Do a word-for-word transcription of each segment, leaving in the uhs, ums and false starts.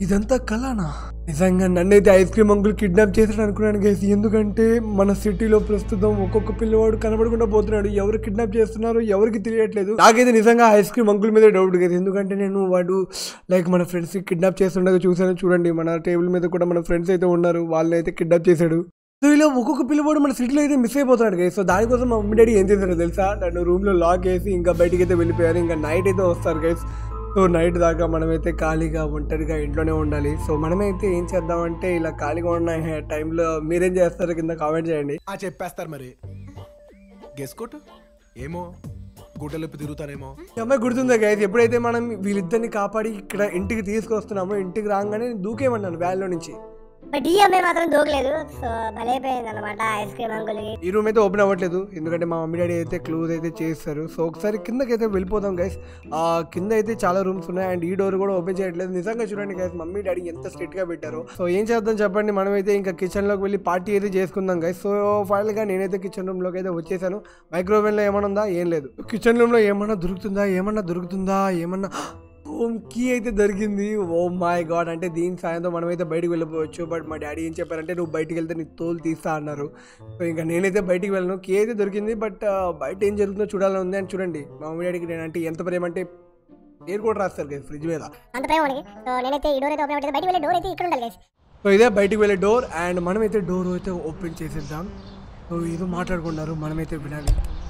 ఇదంతా కళనా? నిజంగా నన్నైతే ఐస్ క్రీమ్ అంకుల్ కిడ్నాప్ చేశాడు అనుకున్నాను గైస్. ఎందుకంటే మన సిటీలో ప్రస్తుతం ఒక్కొక్క పిల్లవాడు కనబడకుండా పోతున్నాడు. ఎవరు కిడ్నాప్ చేస్తున్నారో ఎవరికి తెలియట్లేదు. నాకైతే నిజంగా ఐస్ క్రీమ్ అంకుల్ మీద డౌట్ గైస్. ఎందుకంటే నేను వాడు లైక్ మన ఫ్రెండ్స్ కిడ్నాప్ చేస్తుండగా చూసాను. చూడండి మన టేబుల్ మీద కూడా మన ఫ్రెండ్స్ అయితే ఉన్నారు, వాళ్ళని అయితే కిడ్నాప్ చేశాడు. సో ఇలా ఒక్కొక్క పిల్లవాడు మన సిటీలో అయితే మిస్ అయిపోతున్నాడు గైస్. సో దానికోసం మా మమ్మీ డాడీ ఏం చేశారో తెలుసా, నన్ను రూమ్లో లాక్ వేసి ఇంకా బయటికి అయితే వెళ్ళిపోయారు. ఇంకా నైట్ అయితే వస్తారు గైస్. సో నైట్ దాకా మనమైతే ఖాళీగా ఒంటరిగా ఇంట్లోనే ఉండాలి. సో మనమైతే ఏం చేద్దామంటే ఇలా ఖాళీగా ఉన్న టైంలో మీరేం చేస్తారు కింద కామెంట్ చేయండి. ఆ చెప్పేస్తారు మరి గెస్కోట్ ఏమో గుడ్డలిప్పి తిరుగుతానేమో. ఈ అమ్మాయి గుర్తుందా గైస్, ఎప్పుడైతే మనం వీళ్ళిద్దరిని కాపాడి ఇక్కడ ఇంటికి తీసుకొస్తున్నామో ఇంటికి రాగానే దూకేమన్నాను వ్యాన్లో నుంచి. బట్ ఈ అమ్మాయి మాత్రం దూకలేదు. సో భలైపోయింది అనమాట ఐస్ క్రీమ్ అంకుల్. ఈ రూమ్ అయితే ఓపెన్ అవ్వట్లేదు ఎందుకంటే మా మమ్మీ డాడీ అయితే క్లోజ్ అయితే చేస్తారు. సో ఒకసారి కిందకి అయితే వెళ్ళిపోతాం గైస్. ఆ కింద అయితే చాలా రూమ్స్ ఉన్నాయి అండ్ ఈ డోర్ కూడా ఓపెన్ చేయట్లేదు. నిజంగా చూడండి గైస్, మమ్మీ డాడీ ఎంత స్ట్రిక్ట్ గా పెట్టారు. సో ఏం చేద్దాం చెప్పండి, మనమైతే ఇంకా కిచెన్ లోకి వెళ్ళి పార్టీ అయితే చేసుకుందాం గైస్. సో ఫైనల్ గా నేనైతే కిచెన్ రూమ్ లోకి అయితే వచ్చేసాను. మైక్రోవేవ్ లో ఏమన్నా ఉందా, ఏం లేదు. కిచెన్ రూమ్ లో ఏమన్నా దొరుకుతుందా ఏమన్నా దొరుకుతుందా ఏమన్నా హోమ్ కీ అయితే దొరికింది. ఓ మై గాడ్, అంటే దీని సాయంతో మనమైతే బయటికి వెళ్ళిపోవచ్చు. బట్ మా డాడీ ఏం చెప్పారంటే నువ్వు బయటికి వెళ్తే నీ తోలు తీస్తా అన్నారు. సో ఇంకా నేనైతే బయటికి వెళ్ళను. కీ అయితే దొరికింది, బట్ బయట ఏం జరుగుతుందో చూడాలని ఉంది. అని చూడండి మా మమ్మీ డాడీకి నేనంటే ఎంత ప్రేమ అంటే పేరు కూడా రాస్తారు గైస్ ఫ్రిడ్జ్ మీద. సో ఇదే బయటికి వెళ్ళే డోర్ అండ్ మనమైతే డోర్ అయితే ఓపెన్ చేసేద్దాం. సో ఏదో మాట్లాడుకున్నారు, మనమైతే వినాలి.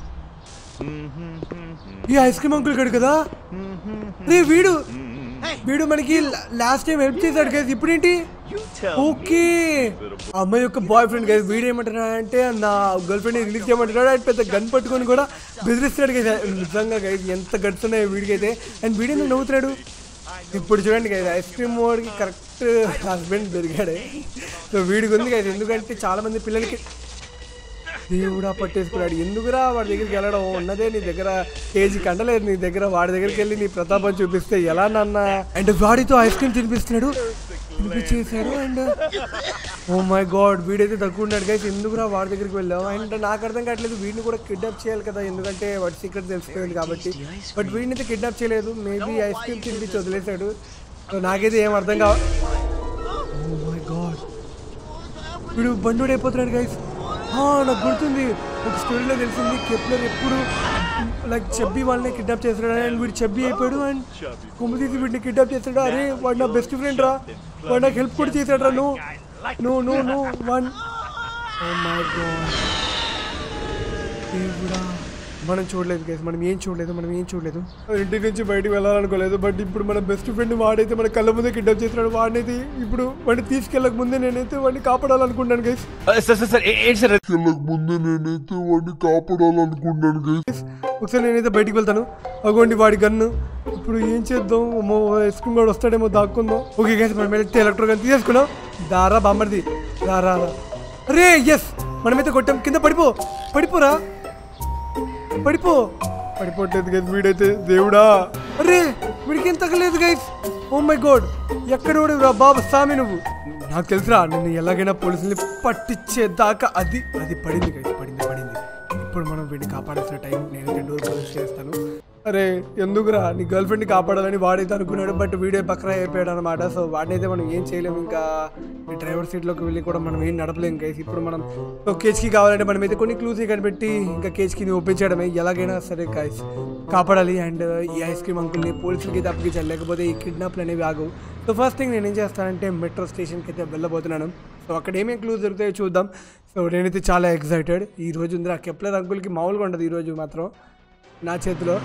ఈ ఐస్ క్రీమ్ అంకుల్ గడు కదా, రే వీడు వీడు మనకి లాస్ట్ టైం హెల్ప్ చేశాడు గైస్. ఇప్పుడేంటి ఓకే అమ్మాయి యొక్క బాయ్ ఫ్రెండ్ గైస్. వీడు ఏమంటున్నాడు అంటే నా గర్ల్ ఫ్రెండ్ రిలీజ్ చేయమంటున్నాడు అండ్ పెద్ద గన్ పట్టుకొని కూడా బెదిరిస్తాడు గైస్. నిజంగా గైస్ ఎంత గట్స్ ఉన్నాయి వీడికైతే. అండ్ వీడు ఎందుకు నవ్వుతున్నాడు ఇప్పుడు చూడండి గైస్. ఐస్ క్రీమ్ వాడికి కరెక్ట్ హస్బెండ్ దొరికాడే. సో వీడికి ఉంది గైస్, ఎందుకంటే చాలా మంది పిల్లలకి దేవుడా పట్టేసుకున్నాడు. ఎందుకురా వాడి దగ్గరికి వెళ్ళడం, ఉన్నదే నీ దగ్గర కేజీ కండలేదు నీ దగ్గర, వాడి దగ్గరికి వెళ్ళి నీ ప్రతాపం చూపిస్తే ఎలా నాన్న. అండ్ వాడితో ఐస్ క్రీమ్ తినిపిస్తున్నాడు, తినిపించేశాడు. అండ్ ఓ మై గాడ్ వీడైతే తక్కువ ఉన్నాడు గైస్. ఎందుకురా వాడి దగ్గరికి వెళ్ళావు. అండ్ నాకు అర్థం కావట్లేదు, వీడిని కూడా కిడ్నాప్ చేయాలి కదా ఎందుకంటే వాడి సీక్రెట్ తెలిసిపోయింది కాబట్టి. బట్ వీడిని అయితే కిడ్నాప్ చేయలేదు, మేబీ ఐస్ క్రీమ్ తినిపించి వదిలేశాడు. సో నాకైతే ఏం అర్థం కావ. ఓ మై గాడ్ వీడు బండోడు అయిపోతున్నాడు గైస్. నాకు గుర్తుంది ఒక స్టోరీలో తెలిసింది, కెప్లర్ ఎప్పుడు లైక్ చెబ్బీ వాళ్ళని కిడ్నాప్ చేస్తాడు అండ్ వీడు చెబ్బీ అయిపోయాడు అండ్ కొమ్ము తీసి వీడిని కిడ్నాప్ చేస్తాడు. అరే వాడు నా బెస్ట్ ఫ్రెండ్ రా, వాడు నాకు హెల్ప్ కూడా చేశాడు రా. No no no no one. Oh my god దేవుడా, మనం చూడలేదు గైస్, మనం ఏం చూడలేదు మనం ఏం చూడలేదు ఇంటి నుంచి బయటకు వెళ్ళాలనుకోలేదు. బట్ ఇప్పుడు మన బెస్ట్ ఫ్రెండ్ వాడైతే మన కళ్ళ ముందే కిడ్నాప్ చేస్తున్నాడు. వాడినైతే ఇప్పుడు వాడిని తీసుకెళ్ళక ముందే నేనైతే వాడిని కాపాడాలనుకుంటాను గైస్. ముందే నేనైతే వాడిని కాపాడాలనుకుంటాను గైస్. ఒకసారి నేనైతే బయటికి వెళ్తాను. అగోండి వాడి గన్ను. ఇప్పుడు ఏం చేద్దాం, ఐస్ క్రీమ్ కూడా వస్తాడేమో, దాక్కుందాం. ఓకే గైస్ మనం వెళ్తే ఎలక్ట్రో గన్ తీసుకున్నాం. దారా బామ్మర్ది దారా. అరే ఎస్ మనమైతే కొట్టాం. కింద పడిపో పడిపోరా పడిపో పడిపోవట్లేదు గైస్ వీడైతే. దేవుడా అరే వీడికి ఏం తగ్గలేదు గైస్. ఓ మై గాడ్ ఎక్కడ రా బాబు సామి నువ్వు. నాకు తెలుసురా నేను ఎలాగైనా పోలీసుల్ని పట్టించేదాకా. అది అది పడింది గైస్, పడింది పడింది. ఇప్పుడు మనం వీడిని కాపాడాల్సిన టైం. నేనైతే డోర్ క్లోజ్ చేస్తాను. అరే ఎందుకురా నీ గర్ల్ ఫ్రెండ్ని కాపాడాలని వాడైతే అనుకున్నాడు, బట్ వీడే బక్రా అయిపోయాడు అనమాట. సో వాడినైతే మనం ఏం చేయలేము. ఇంకా ఈ డ్రైవర్ సీట్లోకి వెళ్ళి కూడా మనం ఏం నడపలేము గైస్. ఇప్పుడు మనం కేజ్కి కావాలంటే మనమైతే కొన్ని క్లూస్ కనిపెట్టి ఇంకా కేజ్కి ఓపెన్ చేయడమే ఎలాగైనా సరే గైస్ కాపాడాలి. అండ్ ఈ ఐస్ క్రీమ్ అంకుల్ని పోలీసులకి అయితే అప్పగించాలి, లేకపోతే ఈ కిడ్నాప్లు అనేవి ఆగవు. సో ఫస్ట్ థింగ్ నేను ఏం చేస్తానంటే మెట్రో స్టేషన్కి అయితే వెళ్ళబోతున్నాను. సో అక్కడ ఏమేమి క్లూస్ దొరుకుతాయో చూద్దాం. సో నేనైతే చాలా ఎక్సైటెడ్. ఈ రోజు ఉంది ఆ కెప్లర్ అంకుల్కి మామూలుగా ఉంటుంది ఈరోజు మాత్రం నా చేతిలో.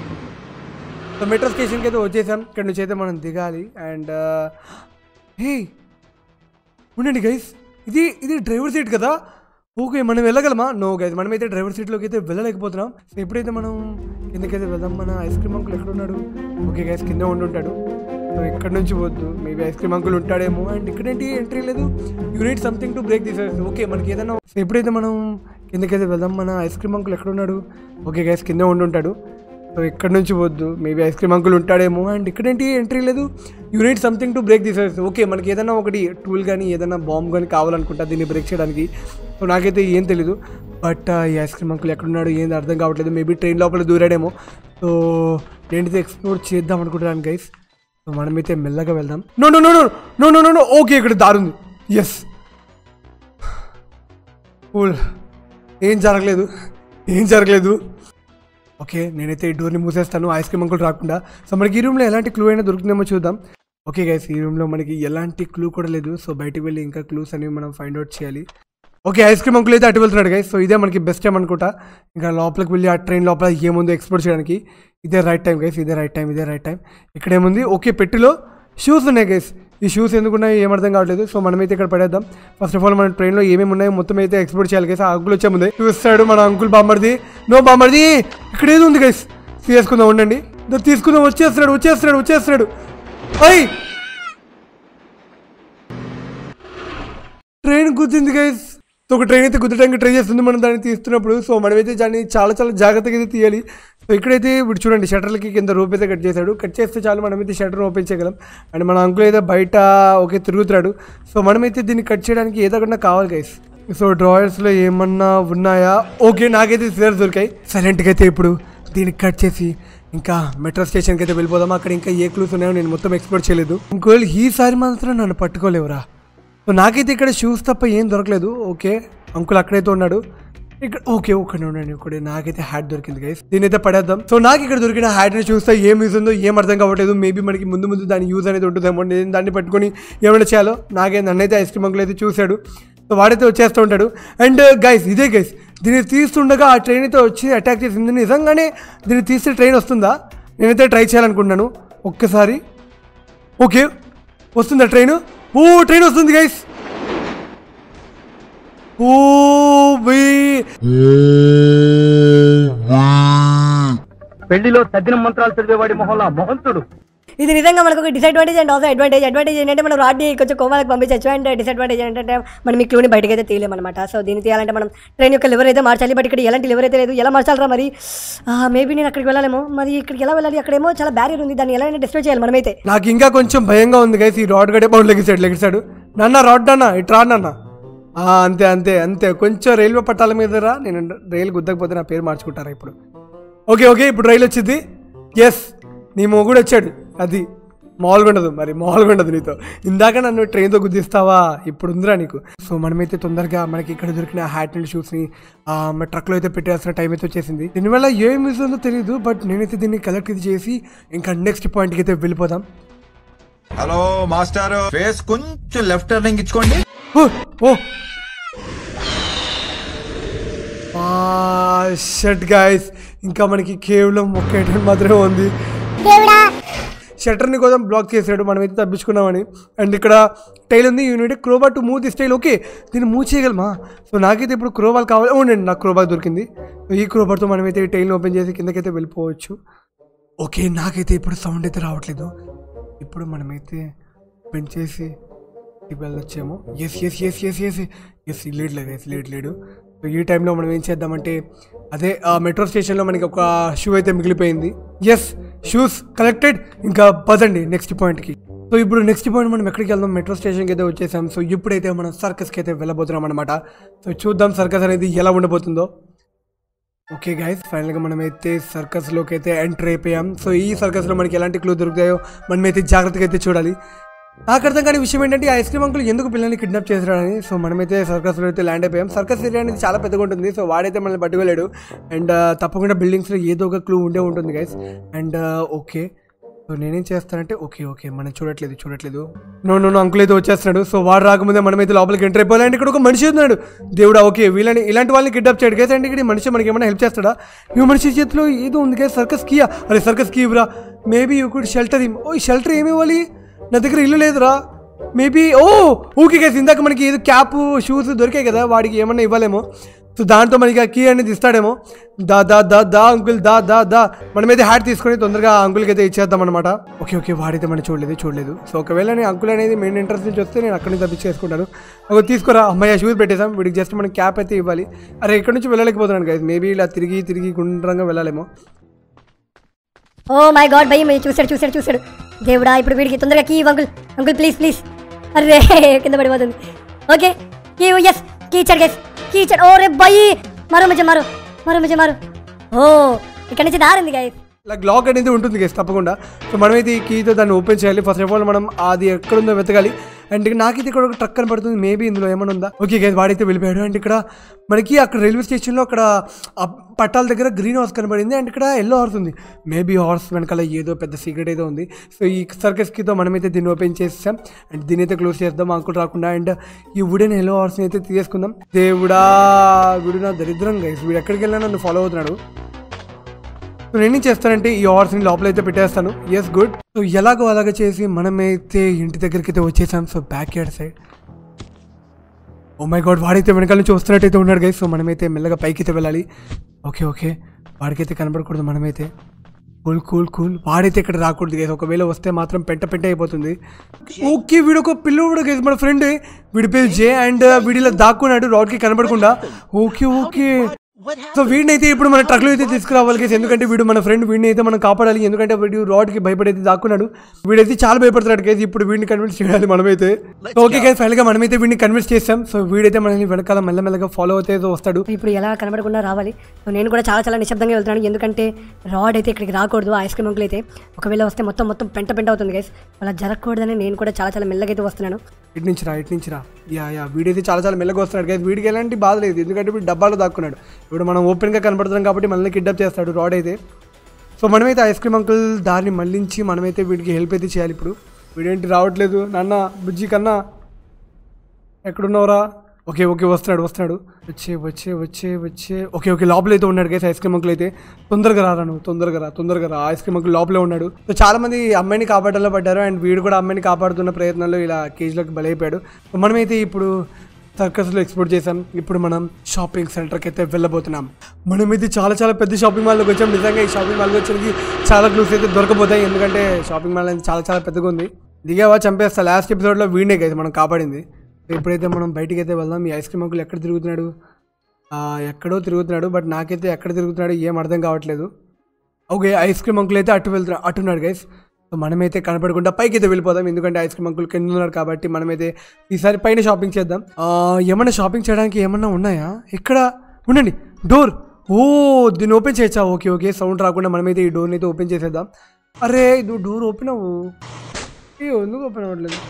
సో మెట్రో స్టేషన్కి అయితే వచ్చేసాం. ఇక్కడ నుంచి అయితే మనం దిగాలి. అండ్ హే ఉండండి గైస్, ఇది ఇది డ్రైవర్ సీట్ కదా. ఓకే మనం వెళ్ళగలమా? నో గైస్ మనమైతే డ్రైవర్ సీట్లోకి అయితే వెళ్ళలేకపోతున్నాం. సో ఎప్పుడైతే మనం కిందకైతే వెళ్దాం. మన ఐస్ క్రీమ్ అంకుల్ ఎక్కడ ఉన్నాడు? ఓకే గైస్ కింద ఉండి ఉంటాడు. సో ఇక్కడ నుంచి వద్దు, మేబీ ఐస్ క్రీమ్ అంకుల్ ఉంటాడేమో. అండ్ ఇక్కడేంటి ఎంట్రీ లేదు, you need something to break this. Okay మనకి ఏదైనా. సో ఎప్పుడైతే మనం కిందకైతే వెళ్దాం. మన ఐస్ క్రీమ్ అంకుల్ ఎక్కడ ఉన్నాడు? ఓకే గైస్ కింద ఉండి ఉంటాడు. సో ఇక్కడ నుంచి వద్దు, మేబీ ఐస్ క్రీమ్ అంకుల్ ఉంటాడేమో. అండ్ ఇక్కడేంటి ఎంట్రీ లేదు, you need something to break this. Okay మనకి ఏదైనా ఒకటి టూల్ కానీ ఏదైనా బాంబ్ కానీ కావాలనుకుంటా దీన్ని బ్రేక్ చేయడానికి. సో నాకైతే ఏం తెలీదు, బట్ ఈ ఐస్ క్రీమ్ అంకుల్ ఎక్కడున్నాడు ఏంది అర్థం కావట్లేదు. మేబీ ట్రైన్ లోపల దూరాడేమో. సో నేనైతే ఎక్స్ప్లోర్ చేద్దాం అనుకుంటున్నాను గైస్. సో మనమైతే మెల్లగా వెళ్దాం. No no no no no no no no okay ఇక్కడ దారుంది. ఎస్ కూల్, ఏం జరగలేదు ఏం జరగలేదు ఓకే నేనైతే ఈ డోర్ని మూసేస్తాను ఐస్ క్రీమ్ అంకుల్ రాకుండా. సో మనకి ఈ రూమ్లో ఎలాంటి క్లూ అయినా దొరుకుతుందేమో చూద్దాం. ఓకే గైస్ ఈ రూమ్లో మనకి ఎలాంటి క్లూ కూడా లేదు. సో బయటికి వెళ్ళి ఇంకా క్లూస్ అనేవి మనం ఫైండ్ అవుట్ చేయాలి. ఓకే ఐస్ క్రీమ్ అంకుల్ అయితే అటు వెళ్తున్నాడు గైస్. సో ఇదే మనకి బెస్ట్ టైం అనుకుంటా ఇంకా లోపలికి వెళ్ళి ఆ ట్రైన్ లోపల ఏముందో ఎక్స్ప్లోర్ చేయడానికి. ఇదే రైట్ టైం గైస్, ఇదే రైట్ టైం ఇదే రైట్ టైం. ఇక్కడ ఏముంది? ఓకే పెట్టిలో షూస్ ఉన్నాయి గైస్. ఈ షూస్ ఎందుకున్నాయో ఏమర్థం కావట్లేదు. సో మనమైతే ఇక్కడ పడేద్దాం. ఫస్ట్ ఆఫ్ ఆల్ మన ట్రైన్లో ఏమేమి ఉన్నాయో మొత్తం అయితే ఎక్స్ప్లోర్ చేయాలి గైస్. ఆ అంకుల్ వచ్చే ముందే చూస్తాడు మన అంకుల్ బామ్మర్ది. నో బామ్మర్ది ఇక్కడ ఏది ఉంది గైస్, తీసుకుందాం ఉండండి. తీసుకుందాం, వచ్చేస్తున్నాడు వచ్చేస్తున్నాడు వచ్చేస్తున్నాడు అయ్ ట్రైన్ గుద్దింది గైస్. సో ఒక ట్రైన్ అయితే గుద్దడానికి ట్రై చేస్తుంది మనం దాన్ని తీస్తున్నప్పుడు. సో మనమైతే దాన్ని చాలా చాలా జాగ్రత్తగా అయితే తీయాలి. సో ఇక్కడైతే ఇప్పుడు చూడండి షటర్లకి కింద రోప్ అయితే కట్ చేశాడు. కట్ చేస్తే చాలు మనమైతే షటర్ ఓపెన్ చేయగలం. అండ్ మన అంకుల్ అయితే బయట ఓకే తిరుగుతున్నాడు. సో మనమైతే దీన్ని కట్ చేయడానికి ఏదో ఒకటి కావాలి గైస్. సో డ్రాయర్స్లో ఏమన్నా ఉన్నాయా? ఓకే నాకైతే సిజర్స్ దొరికాయి. సైలెంట్గా అయితే ఇప్పుడు దీన్ని కట్ చేసి ఇంకా మెట్రో స్టేషన్కి అయితే వెళ్ళిపోదాం. అక్కడ ఇంకా ఏ క్లూస్ ఉన్నాయో నేను మొత్తం ఎక్స్ప్లోర్ చేయలేదు. ఇంకోళ్ళు ఈసారి మాత్రం నన్ను పట్టుకోలేవురా. సో నాకైతే ఇక్కడ షూస్ తప్ప ఏం దొరకలేదు. ఓకే అంకుల్ అక్కడైతే ఉన్నాడు. ఇక్కడ ఓకే ఒక్కడే ఉండండి ఒకటి. నాకైతే హ్యాట్ దొరికింది గైస్, దీని అయితే పడేద్దాం. సో నాకు ఇక్కడ దొరికిన హ్యాట్ని చూస్తే ఏం యూజ్ ఉందో ఏం అర్థం కావట్లేదు. మేబీ మనకి ముందు ముందు దాని యూజ్ అనేది ఉంటుందేమో. నేను దాన్ని పట్టుకొని ఏమైనా చేయాలో. నాకే నన్నైతే ఐస్ క్రీమ్ అంకుల్ అయితే చూశాడు. సో వాడైతే వచ్చేస్తూ ఉంటాడు. అండ్ గైస్ ఇదే గైస్ దీన్ని తీస్తుండగా ఆ ట్రైన్ అయితే వచ్చి అటాక్ చేసింది. నిజంగానే దీన్ని తీస్తే ట్రైన్ వస్తుందా? నేనైతే ట్రై చేయాలనుకుంటున్నాను ఒక్కసారి. ఓకే వస్తుందా ట్రైన్? ఓ ట్రైన్ వస్తుంది గైస్. ఓ పెళ్లిలో తద్దిన మంత్రాలు చదివేవాడి మొహంలో మొహంతుడు. ఇది నిజంగా మనకు ఒక disadvantage and also advantage. Advantage ఏంటంటే మనం రాడ్ని కొంచెం కోమాలకు పంపించవచ్చు. అండ్ డిసడ్వాంటేజ్ ఏంటంటే మనం ఈ క్లూని బయటకు అయితే తీయలేమన్నమాట. సో దీన్ని తీయాలంటే మనం ట్రైన్ యొక్క లివర్ అయితే మార్చాలి. బట్ ఇక్కడ ఎలాంటి లివర్ అయితే లేదు. ఎలా మార్చాలరా మరి? మేబీ నేను అక్కడికి వెళ్ళాలేమో. మరి ఇక్కడికి ఎలా వెళ్ళాలి? అక్కడేమో చాలా బ్యారియర్ ఉంది, దాన్ని ఎలా డిస్ట్రాయ్ చేయాలి మనమైతే. నాకు ఇంకా కొంచెం భయంగా ఉంది గైస్. ఈ రాడ్ గడే పౌండ్ లెగిసాడు లెగిసాడు నాన్న రాడ్ అన్న ఇటు రాడ్ అన్న. అంతే అంతే అంతే కొంచెం రైల్వే పట్టాల మీద రా. నేను రైలు గుద్దకపోతే నా పేరు మార్చుకుంటారా ఇప్పుడు? ఓకే ఓకే ఇప్పుడు రైలు వచ్చింది. ఎస్ నీ మొగుడు వచ్చాడు. అది మామూలుగా ఉండదు మరి, మామూలుగా ఉండదు నీతో. ఇందాక నన్ను ట్రైన్తో గుద్దిస్తావా? ఇప్పుడు ఉందిరా నీకు. సో మనమైతే తొందరగా మనకి ఇక్కడ దొరికిన హ్యాట్ అండ్ షూస్ని మా ట్రక్లో అయితే పెట్టేసిన టైం అయితే వచ్చేసింది. దీనివల్ల ఏం యూస్ ఉందో తెలియదు. బట్ నేనైతే దీన్ని కలెక్ట్ ఇది చేసి ఇంకా నెక్స్ట్ పాయింట్కి అయితే వెళ్ళిపోదాం. హలో మాస్టర్, ఫేస్ కొంచెం లెఫ్ట్ టర్నింగ్ ఇచ్చుకోండి. ఓ ఓ షట్ గైస్ ఇంకా మనకి కేవలం ఒక్క ఐటమ్ మాత్రమే ఉంది. షట్టర్ని కోసం బ్లాక్ చేసాడు, మనమైతే తప్పించుకున్నామని. అండ్ ఇక్కడ టైల్ ఉంది. You need crowbar to move this tile. Okay దీన్ని మూవ్ చేయగలమా? సో నాకైతే ఇప్పుడు క్రోబాల్ కావాలి. అవునండి నాకు క్రోబాల్ దొరికింది. ఈ క్రోబాల్తో మనమైతే ఈ టైల్ని ఓపెన్ చేసి కిందకైతే వెళ్ళిపోవచ్చు. ఓకే నాకైతే ఇప్పుడు సౌండ్ అయితే రావట్లేదు. ఇప్పుడు మనమైతే బెండ్ చేసి వెళ్ళొచ్చేమో. Yes yes yes yes yes yes late లేదు ఎస్ లేట్ లేడు. సో ఈ టైంలో మనం ఏం చేద్దామంటే అదే ఆ మెట్రో స్టేషన్లో మనకి ఒక షూ అయితే మిగిలిపోయింది. Yes shoes collected. ఇంకా పదండి నెక్స్ట్ పాయింట్కి. సో ఇప్పుడు నెక్స్ట్ పాయింట్ మనం ఎక్కడికి వెళ్దాం? మెట్రో స్టేషన్కి అయితే వచ్చేసాం. సో ఇప్పుడైతే మనం సర్కస్కి అయితే వెళ్ళబోతున్నాం అనమాట. సో చూద్దాం సర్కస్ అనేది ఎలా ఉండబోతుందో. ఓకే గైస్ ఫైనల్గా మనమైతే సర్కస్లోకి అయితే ఎంటర్ అయిపోయాం. సో ఈ సర్కస్లో మనకి ఎలాంటి క్లూ దొరుకుతాయో మనమైతే జాగ్రత్తగా అయితే చూడాలి. నాకు అర్థం కాని విషయం ఏంటంటే ఐస్ క్రీమ్ అంకుల్ ఎందుకు పిల్లల్ని కిడ్నాప్ చేశాడని. సో మనమైతే సర్కస్లో అయితే ల్యాండ్ అయిపోయాం. సర్కస్ ఏరియా అనేది చాలా పెద్దగా ఉంటుంది. సో వాడైతే మనల్ని పట్టుకోలేడు. అండ్ తప్పకుండా బిల్డింగ్స్లో ఏదో ఒక క్లూ ఉండే ఉంటుంది గైస్. అండ్ ఓకే సో నేనేం చేస్తానంటే ఓకే ఓకే మనం చూడట్లేదు చూడట్లేదు నో నో నో అంకుల్ అయితే వచ్చేస్తున్నాడు. సో వాడు రాకముందే మనమైతే లోపలికి ఎంటర్ అయిపోవాలి. అండ్ ఇక్కడ ఒక మనిషి ఉన్నాడు. దేవుడా ఓకే వీళ్ళని ఇలాంటి వాళ్ళని కిడ్నాప్ చేయడు గైస్. అండ్ ఇక్కడ మనిషి మనకి ఏమైనా హెల్ప్ చేస్తాడా? ఈ మనిషి చేతిలో ఏదో ఉంది గైస్. సర్కస్ కీయా? అరే సర్కస్ కీ ఇవ్వరా. Maybe you could shelter him. Oh shelter ఏమి ఇవ్వాలి? నా దగ్గర ఇల్లు లేదురా. మేబీ ఓ ఓకే గైస్ ఇందాక మనకి ఏదో క్యాప్ షూస్ దొరికాయి కదా, వాడికి ఏమన్నా ఇవ్వాలేమో. సో దాంతో మనకి ఆ కీ అనేది ఇస్తాడేమో. దా దా దా దా అంకుల్ దా దా దా మనమైతే హ్యాట్ తీసుకొని తొందరగా అంకుల్కి అయితే ఇచ్చేద్దాం అనమాట. ఓకే ఓకే వాడైతే మనం చూడలేదు చూడలేదు సో ఒకవేళ నేను అంకుల్ అనేది మెయిన్ ఎంట్రన్స్ నుంచి వస్తే నేను అక్కడి నుంచి తప్పించేసుకుంటాను. ఒక తీసుకోరా అమ్మాయి షూస్ పెట్టేసాం. వీడికి జస్ట్ మనం క్యాప్ అయితే ఇవ్వాలి. అరే ఇక్కడ నుంచి వెళ్ళలేకపోతున్నాను గైస్. మేబీ ఇలా తిరిగి తిరిగి గుండ్రంగా వెళ్ళాలేమో. ఓ మై గాడ్ భయ్ మీరు చూసాడు చూసాడు చూసాడు దేవుడా. ఇప్పుడు వీడికి తొందరగా key uncle uncle please please. అరే కింద పడిపోతుంది. ఓకే కీ ఎస్ కీ ఇచ్చాడు గైస్ కీ ఇచ్చాడు. ఓ రే భయ్ మరో మధ్య మరో మరో మధ్య మరో. ఓ ఇక్కడ నుంచి దారింది గైస్. లైక్ లాక్ అనేది ఉంటుంది గైస్ తప్పకుండా. సో మనమైతే ఈ కీతో దాన్ని ఓపెన్ చేయాలి. ఫస్ట్ ఆఫ్ ఆల్ మనం అది ఎక్కడుందో వెతకాలి. అండ్ నాకైతే ఇక్కడ ఒక ట్రక్ కనబడుతుంది, మేబీ ఇందులో ఏమైనా ఉందా. ఓకే గైస్ వాడైతే వెళ్ళిపోయాడు. అండ్ ఇక్కడ మనకి అక్కడ రైల్వే స్టేషన్లో అక్కడ పట్టాల దగ్గర గ్రీన్ హార్స్ కనబడింది. అండ్ ఇక్కడ ఎల్లో హార్స్ ఉంది, మేబీ హార్స్ వెనకాల ఏదో పెద్ద సీక్రెట్ ఏదో ఉంది. సో ఈ సర్కస్ కీతో మనమైతే దీన్ని ఓపెన్ చేసాం. అండ్ దీని అయితే క్లోజ్ చేద్దాం అంకుల్ రాకుండా. అండ్ ఈ వుడెన్ ఎల్లో హార్స్ని అయితే తీసుకుందాం. దేవుడా వీడు నా దరిద్రం గైస్, వీడు ఎక్కడికి వెళ్ళినా నన్ను ఫాలో అవుతున్నాడు. సో నేనేం చేస్తానంటే ఈ హార్స్ని లోపల అయితే పెట్టేస్తాను. Yes good. సో ఎలాగో అలాగ చేసి మనమైతే ఇంటి దగ్గరికి అయితే వచ్చేసాం. So back yard side. Oh my god వాడైతే వెనకాల నుంచి వస్తున్నట్టయితే ఉన్నాడు గైస్. సో మనమైతే మెల్లగా పైకి అయితే వెళ్ళాలి. ఓకే ఓకే వాడికైతే కనబడకూడదు మనమైతే. కూల్ కూల్ కూల్ వాడైతే ఇక్కడ రాకూడదు గైస్, ఒకవేళ వస్తే మాత్రం పెంట పెంట అయిపోతుంది. ఓకే వీడు ఒక పిల్లడు గైస్, మన ఫ్రెండ్, వీడి పేరు జే. అండ్ వీడిలో దాక్కున్నాడు రాడ్కి కనబడకుండా. ఓకే ఓకే సో వీడిని అయితే ఇప్పుడు మన ట్రక్లో అయితే తీసుకురావాలి గైస్, ఎందుకంటే వీడు మన ఫ్రెండ్, వీడిని అయితే మనం కాపాడాలి. ఎందుకంటే వీడు రాడ్కి భయపడైతే దాక్కున్నాడు. వీడైతే చాలా భయపడుతున్నాడు గైస్. ఇప్పుడు వీడిని కన్విన్స్ చేయాలి మనమైతే. ఓకే గైస్ ఫైనల్గా మనమైతే వీడిని కన్విన్స్ చేస్తాం. సో వీడైతే మనల్ని వెనకాల మెల్లమెల్లగా ఫాలో అవుతే వస్తాడు. ఇప్పుడు ఎలా కనబడకుండా రావాలి. సో నేను కూడా చాలా చాలా నిశ్శబ్దంగా వెళ్తున్నాను, ఎందుకంటే రాడ్ అయితే ఇక్కడికి రాకూడదు. ఐస్ క్రీమ్ అంకుల్ అయితే ఒకవేళ వస్తే మొత్తం మొత్తం పెంట పెంట అవుతుంది గైస్. అలా జరగకూడదని నేను కూడా చాలా చాలా మెల్లగా అయితే వస్తున్నాను. ఇటు నుంచి రా ఇటు నుంచి రా. యా యా వీడైతే చాలా చాలా మెల్లగా వస్తున్నాడు గైస్. వీడికి ఎలాంటి బాధ లేదు, ఎందుకంటే వీడు డబ్బాలో దాక్కున్నాడు. ఇప్పుడు మనం ఓపెన్గా కనబడుతున్నాం కాబట్టి మనల్ని కిడ్నాప్ చేస్తాడు రాడ్ అయితే. సో మనమైతే ఐస్ క్రీమ్ అంకుల్ దారిని మళ్ళించి మనమైతే వీడికి హెల్ప్ అయితే చేయాలి. ఇప్పుడు వీడేంటి రావట్లేదు. నాన్న బుజ్జి కన్నా ఎక్కడున్నావురా? ఓకే ఓకే వస్తున్నాడు వస్తున్నాడు వచ్చే వచ్చే వచ్చే వచ్చే ఓకే ఓకే లోపల అయితే ఉన్నాడు గైస్ ఐస్ క్రీమ్ అంకుల్ అయితే. తొందరగా రా నువ్వు, తొందరగా రా తొందరగా రా. ఐస్ క్రీమ్ అంకుల్ లోపలే ఉన్నాడు. సో చాలా మంది అమ్మాయిని కాపాడడంలో పడ్డారు. అండ్ వీడు కూడా అమ్మాయిని కాపాడుతున్న ప్రయత్నంలో ఇలా కేజీలోకి బలైపోయాడు. సో మనమైతే ఇప్పుడు సర్కస్లో ఎక్స్పోర్ట్ చేసాం. ఇప్పుడు మనం షాపింగ్ సెంటర్కి అయితే వెళ్ళబోతున్నాం. మనమైతే చాలా చాలా పెద్ద షాపింగ్ మాల్లోకి వచ్చాం. నిజంగా ఈ షాపింగ్ మాల్కి వచ్చేకి చాలా క్లూస్ అయితే దొరకపోతాయి, ఎందుకంటే షాపింగ్ మాల్ అనేది చాలా చాలా పెద్దగా ఉంది. దిగావా చంపేస్తా. లాస్ట్ ఎపిసోడ్లో వీడినే గైస్ మనం కాపాడింది. ఎప్పుడైతే మనం బయటికి అయితే వెళ్దాం. ఈ ఐస్ క్రీమ్ అంకుల్ ఎక్కడ తిరుగుతున్నాడు? ఎక్కడో తిరుగుతున్నాడు, బట్ నాకైతే ఎక్కడ తిరుగుతున్నాడు ఏం అర్థం కావట్లేదు. ఓకే ఐస్ క్రీమ్ అంకుల్ అయితే అటు వెళ్తున్నాడు అట్టున్నాడు గైస్. సో మనమైతే కనపడకుండా పైకి అయితే వెళ్ళిపోదాం, ఎందుకంటే ఐస్ క్రీమ్ అంకుల్ కింద ఉన్నాడు కాబట్టి. మనమైతే ఈసారి పైన షాపింగ్ చేద్దాం. ఏమన్నా షాపింగ్ చేయడానికి ఏమన్నా ఉన్నాయా? ఇక్కడ ఉండండి డోర్. ఓ దీన్ని ఓపెన్ చేయొచ్చా? ఓకే ఓకే సౌండ్ రాకుండా మనమైతే ఈ డోర్ని అయితే ఓపెన్ చేసేద్దాం. అరే ఇది డోర్ ఓపెన్ అవ్వు, ఎందుకు ఓపెన్ అవ్వట్లేదు?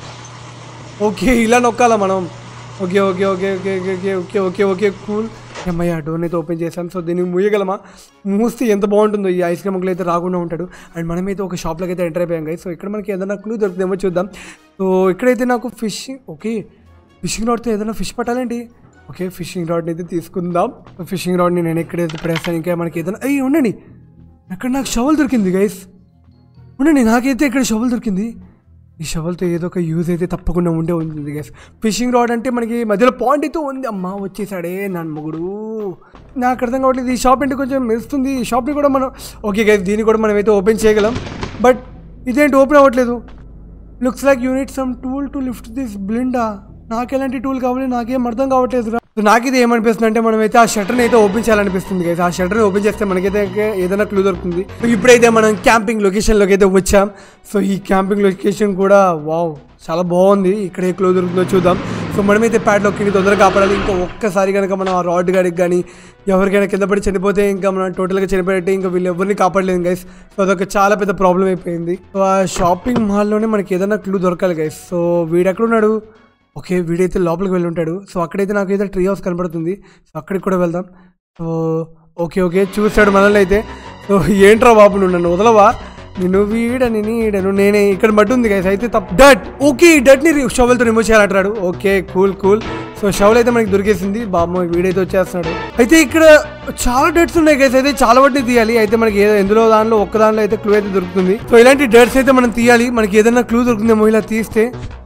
ఓకే ఇలా నొక్కాలా మనం. Okay okay okay okay okay okay okay okay cool. అమ్మయ్య డోర్ని అయితే ఓపెన్ చేసాం. సో దీన్ని మూయగలమా? మూస్తే ఎంత బాగుంటుందో. ఈ ఐస్ క్రీమ్ అంకుల్ అయితే రాకుండా ఉంటాడు. అండ్ మనమైతే ఒక షాప్లోకి అయితే ఎంటర్ అయిపోయాం గైస్. సో ఇక్కడ మనకి ఏదైనా క్లూ దొరుకుతుందేమో చూద్దాం. సో ఇక్కడైతే నాకు ఫిషింగ్ ఓకే ఫిషింగ్ రాడ్తో ఏదైనా ఫిష్ పట్టాలండి. ఓకే ఫిషింగ్ రాడ్ని అయితే తీసుకుందాం. ఫిషింగ్ రాడ్ని నేను ఎక్కడైతే పడేస్తాను. ఇంకా మనకి ఏదైనా అయ్యి ఉండండి, అక్కడ నాకు షవల్ దొరికింది గైస్. ఉండండి నాకైతే ఇక్కడ షవల్ దొరికింది. ఈ షవల్తో ఏదో ఒక యూజ్ అయితే తప్పకుండా ఉండే ఉంటుంది గైస్. ఫిషింగ్ రాడ్ అంటే మనకి మధ్యలో పాయింట్ అయితే ఉంది. అమ్మ వచ్చేసాడే నా మొగుడు. నాకు అర్థం కావట్లేదు. ఈ షాప్ అంటే కొంచెం మెరుస్తుంది. ఈ షాప్ని కూడా మనం ఓకే గైస్ దీన్ని కూడా మనం అయితే ఓపెన్ చేయగలం, బట్ ఇదేంటి ఓపెన్ అవ్వట్లేదు. Looks like you need some tool to lift this బ్లిండా. నాకు ఎలాంటి టూల్ కావాలి నాకేం అర్థం కావట్లేదు. సో నాకైతే ఏమనిపిస్తుంది అంటే మనమైతే ఆ షటర్ని అయితే ఓపెన్ చేయాలనిపిస్తుంది గైస్. ఆ షటర్ని ఓపెన్ చేస్తే మనకైతే ఏదైనా క్లూ దొరుకుతుంది. ఇప్పుడైతే మనం క్యాంపింగ్ లొకేషన్లోకి అయితే వచ్చాం. సో ఈ క్యాంపింగ్ లొకేషన్ కూడా వావ్ చాలా బాగుంది. ఇక్కడ ఏ క్లూ దొరుకుతుందో చూద్దాం. సో మనమైతే ప్యాడ్లోకి తొందరగా కాపాడాలి. ఇంకా ఒక్కసారి కనుక మనం ఆ రాడ్ గాడికి కానీ ఎవరికైనా కింద పడి చనిపోతే ఇంకా మనం టోటల్గా చనిపోయినట్టే. ఇంకా వీళ్ళు ఎవరిని కాపాడలేదు గైస్. సో అదొక చాలా పెద్ద ప్రాబ్లం అయిపోయింది. సో ఆ షాపింగ్ మాల్లోనే మనకి ఏదైనా క్లూ దొరకాలి గైస్. సో వీడు ఎక్కడున్నాడు? ఓకే వీడైతే లోపలికి వెళ్ళి ఉంటాడు. సో అక్కడైతే నాకు అయితే ట్రీ హౌస్ కనబడుతుంది. సో అక్కడికి కూడా వెళ్దాం. సో ఓకే ఓకే చూస్తాడు మనల్ని అయితే. సో ఏంట్రా బాబు నువ్వు నన్ను వదలవా? నేను వీడని నీడను నేనే. ఇక్కడ మట్టి ఉంది గైస్ అయితే తప్ప డట్. ఓకే ఈ డట్ని షవల్తో రిమూవ్ చేయాలంటాడు. Okay cool cool. So shovel అయితే మనకి దొరికేసింది. బాబు వీడైతే వచ్చేస్తున్నాడు. అయితే ఇక్కడ చాలా డట్స్ ఉన్నాయి గైస్. అయితే చాలా వాటిని తీయాలి. అయితే మనకి ఏదో ఎందులో దానిలో ఒక్క దానిలో అయితే క్లూ అయితే దొరుకుతుంది. సో ఇలాంటి డట్స్ అయితే మనం తీయాలి. మనకి ఏదైనా క్లూ దొరుకుతుందేమో ఇలా తీస్తే.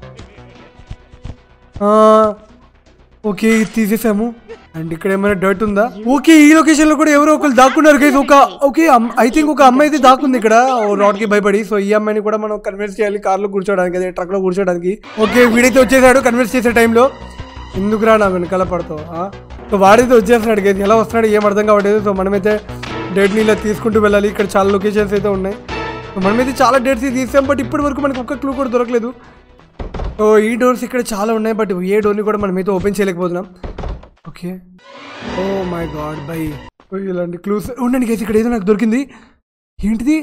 ఓకే తీసేసాము. అండ్ ఇక్కడ ఏమైనా డర్ట్ ఉందా? ఓకే ఈ లొకేషన్ లో కూడా ఎవరో ఒకరు దాక్కున్నారు గైస్. ఒక ఓకే ఐ థింక్ ఒక అమ్మాయి అయితే దాక్కుంది ఇక్కడ రాడ్ కి భయపడి. సో ఈ అమ్మాయిని కూడా మనం కన్విన్స్ చేయాలి కార్ లో కూర్చోడానికి, అదే ట్రక్ లో కూర్చోడానికి. ఓకే వీడైతే వచ్చేసాడు కన్విన్స్ చేసే టైంలో. ఎందుకురా నా వెనకాల పడతావు? సో వాడైతే వచ్చేస్తున్నాడు గైస్. ఎలా వస్తున్నాడు ఏం అర్థం కావట్లేదు. సో మనమైతే డేట్ని ఇలా తీసుకుంటూ వెళ్ళాలి. ఇక్కడ చాలా లొకేషన్స్ అయితే ఉన్నాయి. సో మనమైతే చాలా డేట్స్ తీసాం, బట్ ఇప్పటి వరకు మనకు ఒక్క క్లూ కూడా దొరకలేదు. సో ఈ డోర్స్ ఇక్కడ చాలా ఉన్నాయి, బట్ ఏ డోర్ని కూడా మనం అయితే ఓపెన్ చేయలేకపోతున్నాం. Okay oh my god by ఇలాంటి క్లూస్ ఉండండి గైస్. ఇక్కడ ఏదో నాకు దొరికింది. ఏంటిది?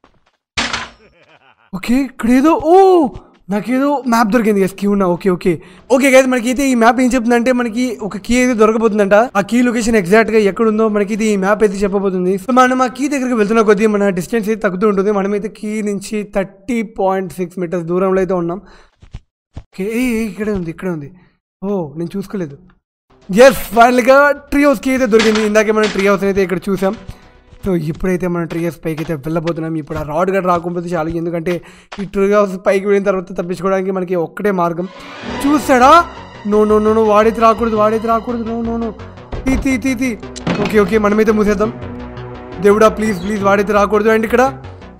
ఓకే ఇక్కడ ఏదో ఓ నాకేదో మ్యాప్ దొరికింది కీ ఉన్నా. ఓకే ఓకే ఓకే గైస్ మనకి అయితే ఈ మ్యాప్ ఏం చెప్తుందంటే మనకి ఒక కీ అయితే దొరకబోతుందంట. ఆ కీ లొకేషన్ ఎగ్జాక్ట్ గా ఎక్కడ ఉందో మనకి ఇది ఈ మ్యాప్ అయితే చెప్పబోతుంది. సో మనం ఆ కీ దగ్గరికి వెళ్తున్న కొద్దీ మన డిస్టెన్స్ అయితే తగ్గుతూ ఉంటుంది. మనమైతే కీ నుంచి థర్టీ పాయింట్ సిక్స్ మీటర్స్ దూరంలో అయితే ఉన్నాం. ఓకే ఇక్కడే ఉంది ఇక్కడే ఉంది. ఓ నేను చూసుకోలేదు. ఎస్ ఫైనల్గా ట్రీ హౌస్ కీ అయితే దొరికింది. ఇందాకే మనం ట్రీ హౌస్ అయితే ఇక్కడ చూసాం. సో ఇప్పుడైతే మనం ట్రీ హౌస్ పైకి అయితే వెళ్ళబోతున్నాం. ఇప్పుడు ఆ రాడ్ గడ్ రాకపోతే చాలు, ఎందుకంటే ఈ ట్రీ హౌస్ పైకి వెళ్ళిన తర్వాత తప్పించుకోవడానికి మనకి ఒక్కటే మార్గం. చూసాడా? నో నో నో నో వాడైతే రాకూడదు వాడైతే రాకూడదు నో నో నో తీ తీ తీ తీ ఓకే ఓకే మనమైతే మూసేద్దాం. దేవుడా ప్లీజ్ ప్లీజ్ వాడైతే రాకూడదు. అండ్ ఇక్కడ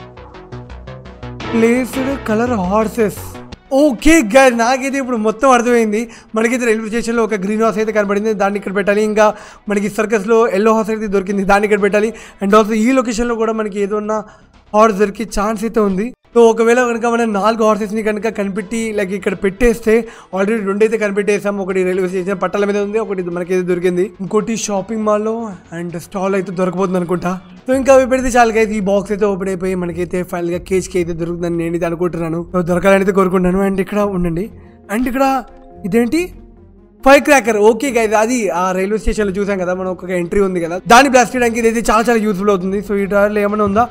placed colour horses. Okay guys నాకైతే ఇప్పుడు మొత్తం అర్థమైంది. మనకైతే రైల్వే స్టేషన్లో ఒక గ్రీన్ హార్స్ అయితే కనబడింది, దాన్ని ఇక్కడ పెట్టాలి. ఇంకా మనకి సర్కస్లో ఎల్లో హార్స్ అయితే దొరికింది, దాన్ని ఇక్కడ పెట్టాలి. అండ్ ఆల్సో ఈ లొకేషన్లో కూడా మనకి ఏదన్నా హార్స్ దొరికే ఛాన్స్ అయితే ఉంది. సో ఒకవేళ కనుక మనం నాలుగు హార్సెస్ని కనుక కనిపెట్టి లైక్ ఇక్కడ పెట్టేస్తే, ఆల్రెడీ రెండైతే కనిపెట్టేసాం. ఒకటి రైల్వే స్టేషన్ పట్టాల మీద ఉంది, ఒకటి మనకైతే దొరికింది, ఇంకోటి షాపింగ్ మాల్లో అండ్ స్టాల్ అయితే దొరకబోతుంది అనుకుంటా. సో ఇంకా అవి పెడితే చాలా అయితే ఈ బాక్స్ అయితే ఓపెన్ అయిపోయి మనకైతే ఫైనల్గా కేజ్కి అయితే దొరుకుతుందని నేనైతే అనుకుంటున్నాను. దొరకాలని అయితే కోరుకుంటున్నాను. అండ్ ఇక్కడ ఉండండి. అండ్ ఇక్కడ ఇదేంటి ఫైర్ క్రాకర్. ఓకే గైస్ అది ఆ రైల్వే స్టేషన్లో చూసాం కదా మనం, ఒక ఎంట్రీ ఉంది కదా, దాన్ని బ్లాస్ట్ చేయడానికి ఇదైతే చాలా చాలా యూస్ఫుల్ అవుతుంది. సో ఈ డ్రాలో ఏమైనా ఉందా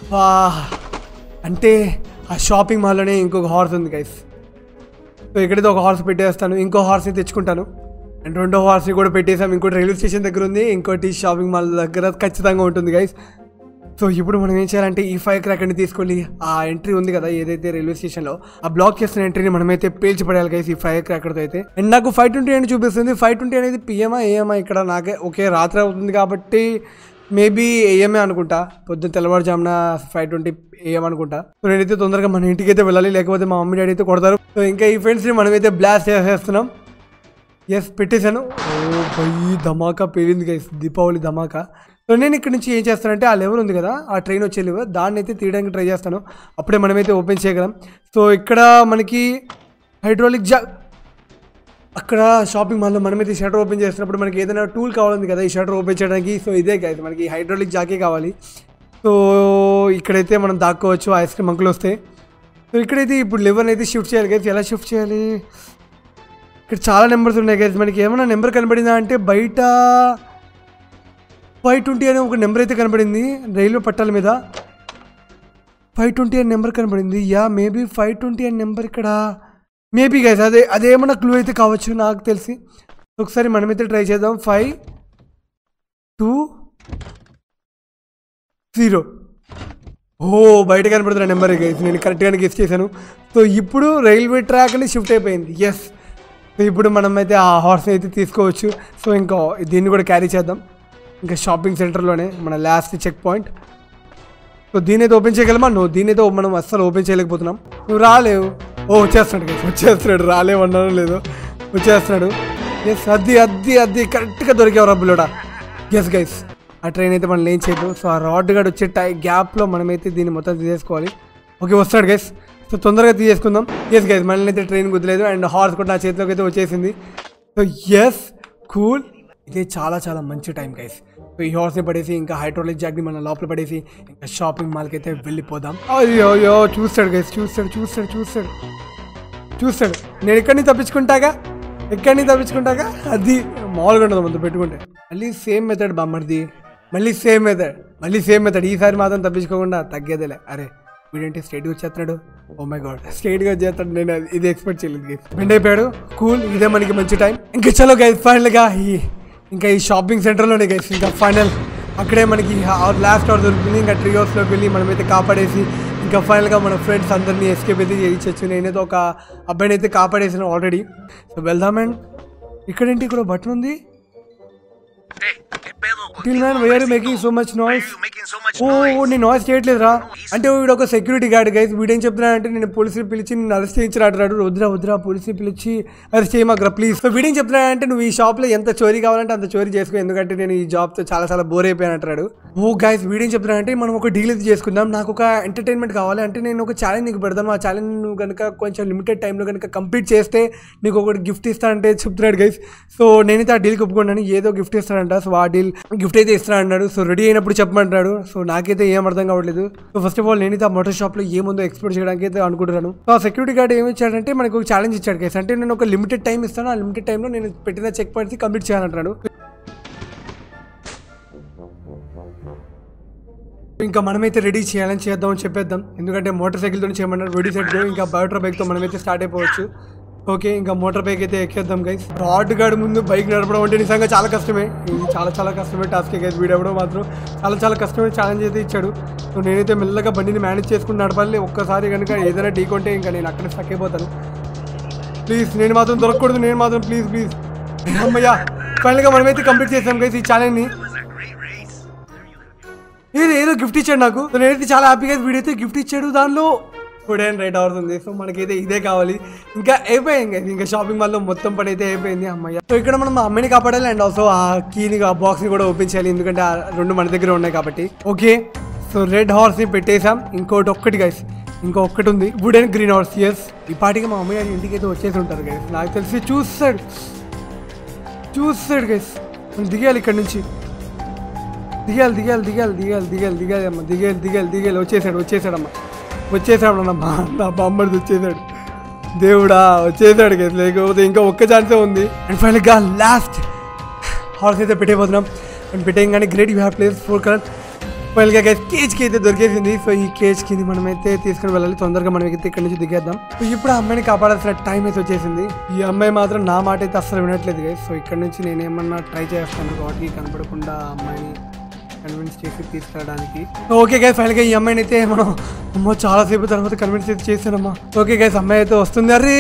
అంటే ఆ షాపింగ్ మాల్లోనే ఇంకొక హార్స్ ఉంది గైస్. సో ఇక్కడైతే ఒక హార్స్ పెట్టేస్తాను, ఇంకో హార్స్ని తెచ్చుకుంటాను. అండ్ రెండో హార్స్ని కూడా పెట్టేసాం. ఇంకోటి రైల్వే స్టేషన్ దగ్గర ఉంది, ఇంకోటి షాపింగ్ మాల్ దగ్గర ఖచ్చితంగా ఉంటుంది గైస్. సో ఇప్పుడు మనం ఏం చేయాలంటే ఈ ఫైర్ క్రాకర్ని తీసుకొని ఆ ఎంట్రీ ఉంది కదా ఏదైతే రైల్వే స్టేషన్లో, ఆ బ్లాక్ చేస్తున్న ఎంట్రీని మనమైతే పేల్చి పడేయాలి గైస్ ఈ ఫైర్ క్రాకర్తో అయితే. అండ్ నాకు ఫైవ్ ట్వంటీ అని చూపిస్తుంది. ఫైవ్ ట్వంటీ అనేది పిఎంఆ ఏఎంఆ ఇక్కడ నాకే ఓకే రాత్రి అవుతుంది కాబట్టి మేబీ ఏఎంఏ అనుకుంటా, పొద్దున్న తెల్లవారుజామున ఫైవ్ ట్వంటీ ఏఎం అనుకుంటా. సో నేనైతే తొందరగా మన ఇంటికి అయితే వెళ్ళాలి, లేకపోతే మా మమ్మీ డాడీ అయితే కొడతారు. సో ఇంకా ఈ ఫ్రెండ్స్ని మనమైతే బ్లాస్ట్ చేసేస్తున్నాం. ఎస్ పెట్టేశాను. ఓ బయ్యి ధమాకా పేలింది గైస్, దీపావళి ధమాకా. సో నేను ఇక్కడ నుంచి ఏం చేస్తానంటే ఆ లెవెల్ ఉంది కదా, ఆ ట్రైన్ వచ్చే లెవెల్, దాన్ని అయితే తీయడానికి ట్రై చేస్తాను. అప్పుడే మనమైతే ఓపెన్ చేయగలం. సో ఇక్కడ మనకి హైడ్రాలిక్ జా అక్కడ షాపింగ్ మాల్లో మనమైతే షటర్ ఓపెన్ చేస్తున్నప్పుడు మనకి ఏదైనా టూల్ కావాలి కదా ఈ షటర్ ఓపెన్ చేయడానికి. సో ఇదే గైస్ మనకి హైడ్రాలిక్ జాకే కావాలి. సో ఇక్కడైతే మనం దాక్కోవచ్చు ఐస్ క్రీమ్ అంకులు వస్తే. సో ఇక్కడైతే ఇప్పుడు లెవెల్ అయితే షిఫ్ట్ చేయాలి గైస్. ఎలా షిఫ్ట్ చేయాలి? ఇక్కడ చాలా నెంబర్స్ ఉన్నాయి గైస్. మనకి ఏమైనా నెంబర్ కనబడిందా అంటే బయట ఫైవ్ ట్వంటీ అనే ఒక నెంబర్ అయితే కనబడింది రైల్వే పట్టాల మీద. ఫైవ్ ట్వంటీ అనే నెంబర్ కనబడింది. యా మేబీ ఫైవ్ ట్వంటీ అనే నెంబర్ ఇక్కడ మేబీ గైస్ అదే అదేమన్నా క్లూ అయితే కావచ్చు నాకు తెలిసి. ఒకసారి మనమైతే ట్రై చేద్దాం. ఫైవ్ టూ జీరో ఓ బయట కనబడుతున్న నెంబర్ గైస్, నేను కరెక్ట్గానే గెస్ చేశాను. సో ఇప్పుడు రైల్వే ట్రాక్ అని షిఫ్ట్ అయిపోయింది. ఎస్ సో ఇప్పుడు మనమైతే ఆ హార్స్ని అయితే తీసుకోవచ్చు. సో ఇంకా దీన్ని కూడా క్యారీ చేద్దాం. ఇంకా షాపింగ్ సెంటర్లోనే మన లాస్ట్ చెక్ పాయింట్. సో దీని అయితే ఓపెన్ చేయగలమా? నువ్వు దీని అయితే మనం అస్సలు ఓపెన్ చేయలేకపోతున్నాం. నువ్వు రాలేవు. ఓ వచ్చేస్తున్నాడు గైస్, వచ్చేస్తున్నాడు. రాలేవన్నాను లేదు, వచ్చేస్తున్నాడు. ఎస్ అది అది అది కరెక్ట్గా దొరికావు రబ్బులోడా. ఎస్ గైస్ ఆ ట్రైన్ అయితే మనం లేం చేయదు. సో ఆ రాడ్ గడ్ వచ్చే టై గ్యాప్లో మనమైతే దీన్ని మొత్తం తీసేసుకోవాలి. ఓకే వస్తాడు గైస్. సో తొందరగా తీసేసుకుందాం. ఎస్ గైస్ మనల్ని అయితే ట్రైన్ కుదలేదు. అండ్ హార్స్ కూడా నా చేతిలోకి అయితే వచ్చేసింది. సో ఎస్ కూల్, ఇదే చాలా చాలా మంచి టైం గైస్. సో ఈ హార్స్ని పడేసి ఇంకా హైడ్రాలిక్ జాక్ని మన లోపల పడేసి ఇంకా షాపింగ్ మాల్కి అయితే వెళ్ళిపోదాం. అయ్యో అయ్యో చూస్తాడు గైస్, చూస్తాడు చూస్తాడు చూస్తాడు చూస్తాడు నేను ఎక్కడిని తప్పించుకుంటాగా ఎక్కడిని తప్పించుకుంటాగా అది మామూలుగా ఉండదు ముందు పెట్టుకుంటే. మళ్ళీ సేమ్ మెథడ్ బామ్మడిది, మళ్ళీ సేమ్ మెథడ్ మళ్ళీ సేమ్ మెథడ్ ఈసారి మాత్రం తప్పించుకోకుండా తగ్గేదేలే. అరే వీడేంటి స్ట్రైట్గా వచ్చేస్తున్నాడు. ఓ మై గాడ్ స్ట్రైట్గా వచ్చేస్తాడు. నేను ఇది ఎక్స్పెక్ట్ చేయలేదు గైస్. బెండ్ అయిపోయాడు. కూల్, ఇదే మనకి మంచి టైం. ఇంకా చలో గైస్ ఫైనల్గా ఈ ఇంకా ఈ షాపింగ్ సెంటర్లోనే గైస్ ఇంకా ఫైనల్ అక్కడే మనకి లాస్ట్ అవర్ దొరుకుతుంది. ఇంకా ట్రీ హౌస్లోకి వెళ్ళి మనమైతే కాపాడేసి ఇంకా ఫైనల్గా మన ఫ్రెండ్స్ అందరినీ ఎస్కేప్ అయితే చేయించవచ్చు. నేనైతే ఒక అబ్బాయిని అయితే కాపాడేసాను ఆల్రెడీ. సో వెళ్దాం. అండ్ ఇక్కడేంటి ఇక్కడ బటన్ ఉంది. Till man why are you making so much noise? ఓ నేను నాయిస్ చేయట్లేదురా. అంటే వీడు ఒక సెక్యూరిటీ గార్డ్ గైస్. వీడేం చెప్తున్నా అంటే నేను పోలీసుని పిలిచి నేను అరెస్ట్ చేయించినట్టు. వద్దురా వద్దురా పోలీసుని పిలిచి అరెస్ట్ చేయమాకరా ప్లీజ్. సో వీడేం చెప్తున్నా అంటే నువ్వు ఈ షాప్లో ఎంత చోరీ కావాలంటే అంత చోరీ చేసుకో, ఎందుకంటే నేను ఈ జాబ్తో చాలా చాలా బోర్ అయిపోయాను అంటాడు. ఓ గైస్ వీడేం చెప్తున్నా అంటే మనం ఒక డీల్ అయితే చేసుకుందాం. నాకు ఒక ఎంటర్టైన్మెంట్ కావాలి అంటే నేను ఒక ఛాలెంజ్ నీకు పెడతాను. ఆ ఛాలెంజ్ నువ్వు కనుక కొంచెం లిమిటెడ్ టైంలో కనుక కంప్లీట్ చేస్తే నీకు ఒకటి గిఫ్ట్ ఇస్తా అంటే చెప్తున్నాడు గైస్. సో నేనైతే ఆ డీల్కి ఒప్పుకున్నాను. ఏదో గిఫ్ట్ ఇస్తాను చేస్తాడంట. సో ఆ డీల్ గిఫ్ట్ అయితే ఇస్తాను అన్నాడు. సో రెడీ అయినప్పుడు చెప్పమంటాడు. సో నాకైతే ఏం అర్థం కావట్లేదు. సో ఫస్ట్ ఆఫ్ ఆల్ నేనైతే ఆ మోటార్ షాప్ లో ఏముందో ఎక్స్ప్లోర్ చేయడానికి అయితే అనుకుంటున్నాను. సో ఆ సెక్యూరిటీ గార్డ్ ఏమి ఇచ్చాడంటే మనకు ఒక ఛాలెంజ్ ఇచ్చాడు గైస్. అంటే నేను ఒక లిమిటెడ్ టైం ఇస్తాను, ఆ లిమిటెడ్ టైంలో నేను పెట్టిన చెక్ పాయింట్స్ కంప్లీట్ చేయాలంటాడు. ఇంకా మనమైతే రెడీ చేయాలని చేద్దామని చెప్పేద్దాం. ఎందుకంటే మోటార్ సైకిల్తో చేయమన్నారు. Ready set go. ఇంకా బయోట్రా బైక్తో మనమైతే స్టార్ట్ అయిపోవచ్చు. ఓకే, ఇంకా మోటార్ బైక్ అయితే ఎక్కేద్దాం గైస్. రాడ్ గార్డ్ ముందు బైక్ నడపడం అంటే నిజంగా చాలా కష్టమే. ఇది చాలా చాలా కష్టమే టాస్క్ గైస్. వీడెవడో మాత్రం చాలా చాలా కష్టమే ఛాలెంజ్ అయితే ఇచ్చాడు. సో నేనైతే మెల్లగా బండిని మేనేజ్ చేసుకుని నడపాలి. ఒక్కసారి కనుక ఏదైనా ఢీ కొంటే ఇంకా నేను అక్కడే స్టక్ అయిపోతాను. ప్లీజ్ నేను మాత్రం దొరకకూడదు. నేను మాత్రం ప్లీజ్ ప్లీజ్ అమ్మయ్యా. ఫైనల్గా మనమైతే కంప్లీట్ చేసాం గైస్ ఈ ఛాలెంజ్ని. ఏదో ఏదో గిఫ్ట్ ఇచ్చాడు నాకు. నేనైతే చాలా హ్యాపీగా వీడైతే గిఫ్ట్ ఇచ్చాడు. దానిలో ఫుడ్ అండ్ రైట్ అవర్స్ ఉంది. సో మనకైతే ఇదే కావాలి. ఇంకా అయిపోయింది ఇంకా షాపింగ్ మాల్లో మొత్తం పని అయితే అయిపోయింది. అమ్మయ్య. సో ఇక్కడ మనం అమ్మాయిని కాపాడాలి అండ్ ఆల్సో ఆ కీని ఆ బాక్స్ ని కూడా ఓపెన్ చేయాలి. ఎందుకంటే ఆ రెండు మన దగ్గర ఉన్నాయి కాబట్టి. ఓకే, సో రెడ్ హార్స్ ని పెట్టేసాం. ఇంకోటి ఒక్కటి గైస్, ఇంకో ఒక్కటి ఉంది wood and green horse. Yes, ఈ పాటికి మా అమ్మాయి ఇంటికి అయితే వచ్చేసి ఉంటారు గైస్. నాకు తెలిసి చూస్తాడు చూస్తాడు గైస్. దిగాలి ఇక్కడ నుంచి. దిగాలి దిగాలి దిగాలి దిగాలి దిగాలి దిగాలి అమ్మ దిగాలి దిగాలి దిగాలి వచ్చేసాడు వచ్చేసాడమ్మా వచ్చేసాడు అమ్మా. నా బామ్మడిది వచ్చేసాడు. దేవుడా వచ్చేసాడు గైస్. లేకపోతే ఇంకా ఒక్క ఛాన్సే ఉంది. అండ్ ఫైనల్గా లాస్ట్ హార్స్ అయితే పెట్టేపోతున్నాం. అండ్ పెట్టేయగానే great you have place four colour. ఫైనల్గా గైస్ కేజ్కి అయితే దొరికేసింది. సో ఈ కేజ్కి మనమైతే తీసుకుని వెళ్ళాలి. తొందరగా మనం అయితే ఇక్కడ నుంచి దిగేద్దాం. సో ఇప్పుడు ఆ అమ్మాయిని కాపాడాల్సిన టైం అయితే వచ్చేసింది. ఈ అమ్మాయి మాత్రం నా మాట అయితే అస్సలు వినట్లేదు గైస్. సో ఇక్కడ నుంచి నేను ఏమన్నా ట్రై చేస్తాను వాటికి కనపడకుండా ఆ అమ్మాయిని కన్విన్స్ చేసి తీసుకెళ్ళడానికి. ఓకే గైస్, ఫైనల్గా ఈ అమ్మాయిని అయితే మనం అమ్మో చాలాసేపు తర్వాత కన్విన్స్ అయితే చేశానమ్మా. ఓకే గైస్, అమ్మాయి అయితే వస్తుంది. అరే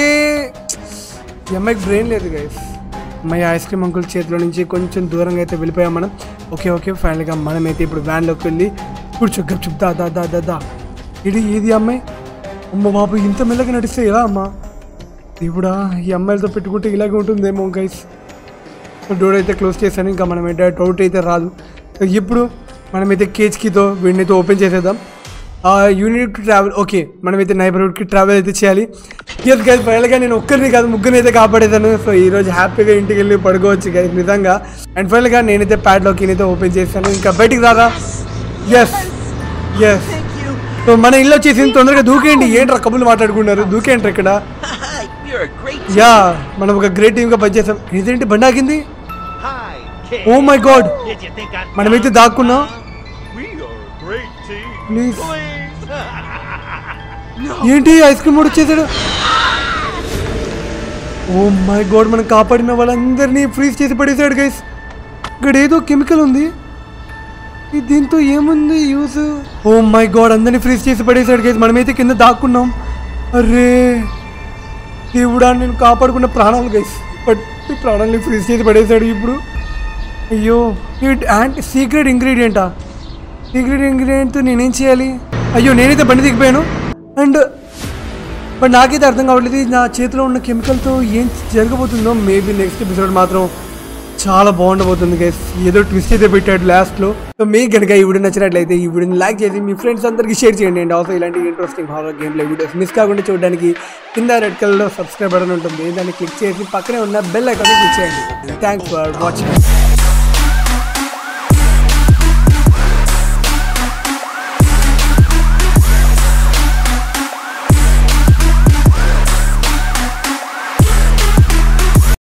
ఈ అమ్మాయికి బ్రెయిన్ లేదు గైస్. అమ్మాయి ఐస్ క్రీమ్ అంకుల్ చేతిలో నుంచి కొంచెం దూరంగా అయితే వెళ్ళిపోయాం మనం. ఓకే ఓకే ఫైనల్గా మనమైతే ఇప్పుడు వ్యాన్లోకి వెళ్ళి కూర్చో గప్ చుప్ దా దా దా దా దా ఇది ఏది అమ్మాయి? అమ్మ బాబు ఇంత మెల్లగా నడిస్తే ఎలా అమ్మా? ఇప్పుడా ఈ అమ్మాయిలతో పెట్టుకుంటే ఇలాగే ఉంటుందేమో గైస్. డోర్ అయితే క్లోజ్ చేశాను. ఇంకా మనం అయితే డౌట్ అయితే రాదు. ఇప్పుడు మనమైతే కేజ్ కీతో వీడిని అయితే ఓపెన్ చేసేద్దాం. Unit travel. ఓకే, మనమైతే నైబర్హుడ్కి ట్రావెల్ అయితే చేయాలి. ఎస్ గైస్, ఫైనల్గా నేను ఒక్కరిని కాదు ముగ్గురిని అయితే కాపాడేశాను. సో ఈరోజు హ్యాపీగా ఇంటికి వెళ్ళి పడుకోవచ్చు గైస్ నిజంగా. అండ్ ఫైనల్గా నేనైతే ప్యాడ్లాక్ అయితే ఓపెన్ చేశాను. ఇంకా బయటికి రారా. ఎస్ ఎస్ సో మన ఇల్లు వచ్చేసింది. తొందరగా దూకేయండి. ఏంట్రా కబుర్లు మాట్లాడుకున్నారు? దూకేంట్రా ఇక్కడ. యా, మనం ఒక గ్రేట్ టీమ్గా పనిచేసాం. ఇదేంటి బండి ఆగింది? ఓ మై గాడ్, మనమైతే దాక్కున్నాం. ప్లీజ్ ఏంటి ఐస్ క్రీమ్ కూడా వచ్చేసాడు. ఓ మై గాడ్, మనం కాపాడిన వాళ్ళందరినీ ఫ్రీజ్ చేసి పడేసాడు గైస్. ఇక్కడ ఏదో కెమికల్ ఉంది. దీంతో ఏముంది యూస్? ఓ మై గాడ్, అందరినీ ఫ్రీజ్ చేసి పడేసాడు గైస్. మనమైతే కింద దాక్కున్నాం. అరే దేవుడా, నేను కాపాడుకున్న ప్రాణాలు గైస్ పట్టి ప్రాణాలని ఫ్రీజ్ చేసి పడేసాడు. ఇప్పుడు అయ్యో, అండ్ సీక్రెట్ ఇంగ్రీడియంటా? సీక్రెట్ ఇంగ్రీడియంట్తో నేనేం చేయాలి? అయ్యో, నేనైతే బండి దిగిపోయాను. అండ్ బట్ నాకైతే అర్థం కావట్లేదు నా చేతిలో ఉన్న కెమికల్తో ఏం జరగబోతుందో. మేబీ నెక్స్ట్ ఎపిసోడ్ మాత్రం చాలా బాగుండబోతుంది గైస్. ఏదో ట్విస్ట్ అయితే పెట్టాడు లాస్ట్లో. సో మీకు కనుక ఈ వీడియో నచ్చినట్లయితే ఈ వీడియోని లైక్ చేసి మీ ఫ్రెండ్స్ అందరికీ షేర్ చేయండి. అండ్ ఆల్సో ఇలాంటి interesting horror game play videos miss కాకుండా చూడడానికి కింద రెడ్ కలర్లో సబ్స్క్రైబ్ బటన్ ఉంటుంది. దాన్ని క్లిక్ చేసి పక్కనే ఉన్న బెల్ ఐకాన్ క్లిక్ చేయండి. Thanks for watching.